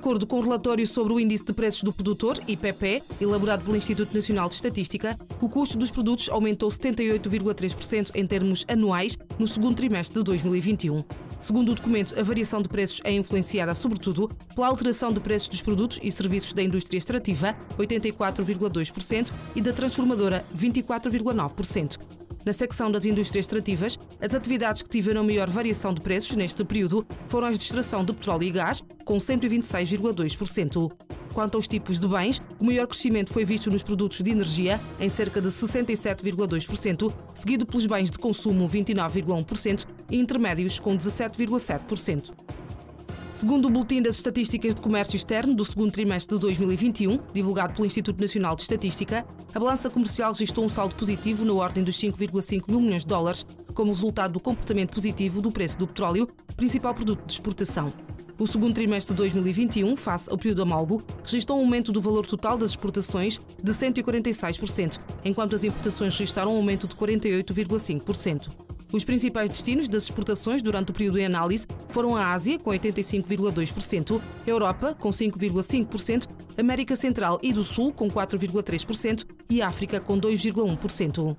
acordo com o relatório sobre o Índice de Preços do Produtor, IPP, elaborado pelo Instituto Nacional de Estatística, o custo dos produtos aumentou 78,3% em termos anuais no segundo trimestre de 2021. Segundo o documento, a variação de preços é influenciada, sobretudo, pela alteração de preços dos produtos e serviços da indústria extrativa, 84,2%, e da transformadora, 24,9%. Na secção das indústrias extrativas, as atividades que tiveram maior variação de preços neste período foram as de extração de petróleo e gás, com 126,2%. Quanto aos tipos de bens, o maior crescimento foi visto nos produtos de energia, em cerca de 67,2%, seguido pelos bens de consumo, 29,1%, e intermédios, com 17,7%. Segundo o Boletim das Estatísticas de Comércio Externo do segundo trimestre de 2021, divulgado pelo Instituto Nacional de Estatística, a balança comercial registrou um saldo positivo na ordem dos 5,5 mil milhões de dólares, como resultado do comportamento positivo do preço do petróleo, principal produto de exportação. O segundo trimestre de 2021, face ao período homólogo, registrou um aumento do valor total das exportações de 146%, enquanto as importações registraram um aumento de 48,5%. Os principais destinos das exportações durante o período em análise foram a Ásia, com 85,2%, a Europa, com 5,5%, América Central e do Sul, com 4,3% e África, com 2,1%.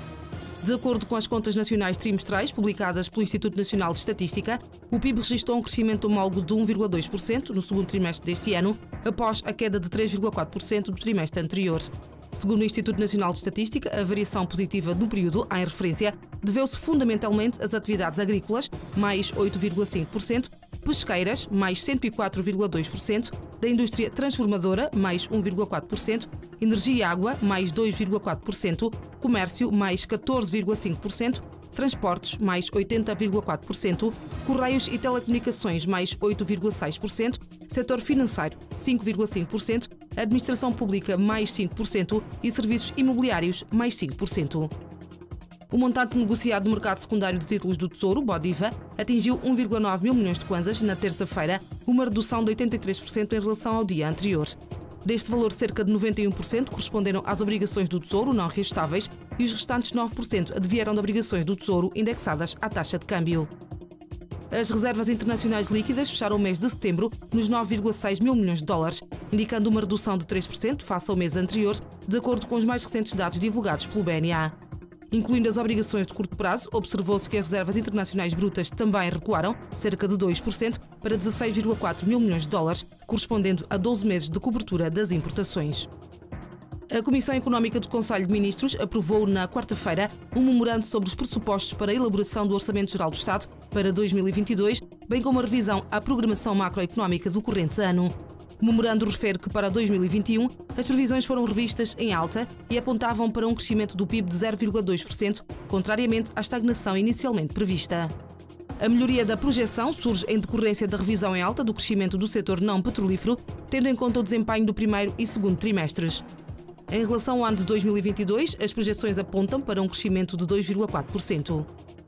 De acordo com as contas nacionais trimestrais publicadas pelo Instituto Nacional de Estatística, o PIB registrou um crescimento homólogo de 1,2% no segundo trimestre deste ano, após a queda de 3,4% do trimestre anterior. Segundo o Instituto Nacional de Estatística, a variação positiva do período em referência deveu-se fundamentalmente às atividades agrícolas, mais 8,5%, pesqueiras, mais 104,2%, da indústria transformadora, mais 1,4%, energia e água, mais 2,4%, comércio, mais 14,5%, transportes, mais 80,4%, correios e telecomunicações, mais 8,6%, setor financeiro, 5,5%, administração pública, mais 5% e serviços imobiliários, mais 5%. O montante negociado no mercado secundário de títulos do Tesouro, BODIVA, atingiu 1,9 mil milhões de kwanzas na terça-feira, uma redução de 83% em relação ao dia anterior. Deste valor, cerca de 91% corresponderam às obrigações do Tesouro não reajustáveis e os restantes 9% advieram de obrigações do Tesouro indexadas à taxa de câmbio. As reservas internacionais líquidas fecharam o mês de setembro nos 9,6 mil milhões de dólares, indicando uma redução de 3% face ao mês anterior, de acordo com os mais recentes dados divulgados pelo BNA. Incluindo as obrigações de curto prazo, observou-se que as reservas internacionais brutas também recuaram, cerca de 2%, para 16,4 mil milhões de dólares, correspondendo a 12 meses de cobertura das importações. A Comissão Económica do Conselho de Ministros aprovou na quarta-feira um memorando sobre os pressupostos para a elaboração do Orçamento Geral do Estado para 2022, bem como a revisão à programação macroeconómica do corrente ano. O memorando refere que para 2021 as previsões foram revistas em alta e apontavam para um crescimento do PIB de 0,2%, contrariamente à estagnação inicialmente prevista. A melhoria da projeção surge em decorrência da revisão em alta do crescimento do setor não petrolífero, tendo em conta o desempenho do primeiro e segundo trimestres. Em relação ao ano de 2022, as projeções apontam para um crescimento de 2,4%.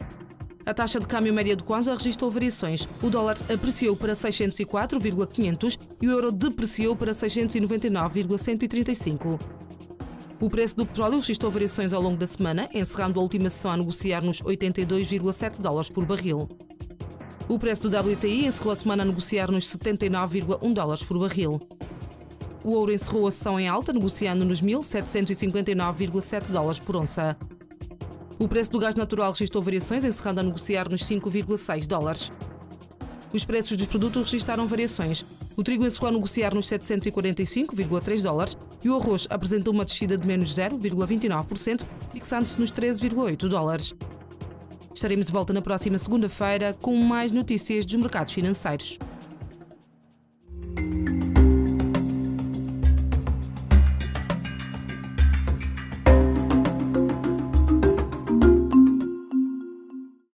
A taxa de câmbio média do kwanza registrou variações. O dólar apreciou para 604,500 e o euro depreciou para 699,135. O preço do petróleo registrou variações ao longo da semana, encerrando a última sessão a negociar nos 82,7 dólares por barril. O preço do WTI encerrou a semana a negociar nos 79,1 dólares por barril. O ouro encerrou a sessão em alta, negociando nos 1.759,7 dólares por onça. O preço do gás natural registrou variações, encerrando a negociar nos 5,6 dólares. Os preços dos produtos registraram variações. O trigo encerrou a negociar nos 745,3 dólares e o arroz apresentou uma descida de menos 0,29%, fixando-se nos 13,8 dólares. Estaremos de volta na próxima segunda-feira com mais notícias dos mercados financeiros.